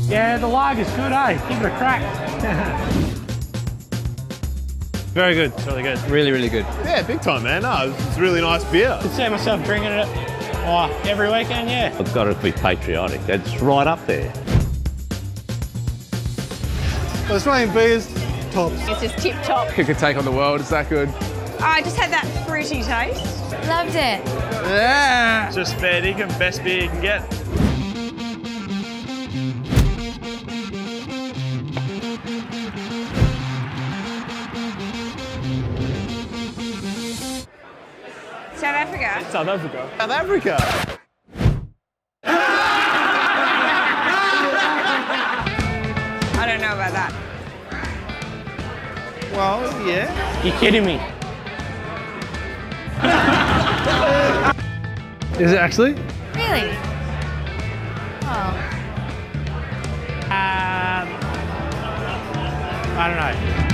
Yeah, the lager's good, eh? Give it a crack. Very good, it's really good. Really, really good. Yeah, big time, man. No, it's really nice beer. I could see myself drinking it every weekend, yeah. I've got to be patriotic. It's right up there. Australian beers, tops. It's just tip top. Kick a take on the world, it's that good. I just had that fruity taste. Loved it. Yeah! Just fair dinkum, best beer you can get. South Africa. South Africa. South Africa. I don't know about that. Well, yeah. You kidding me? Is it actually? Really? Oh. I don't know.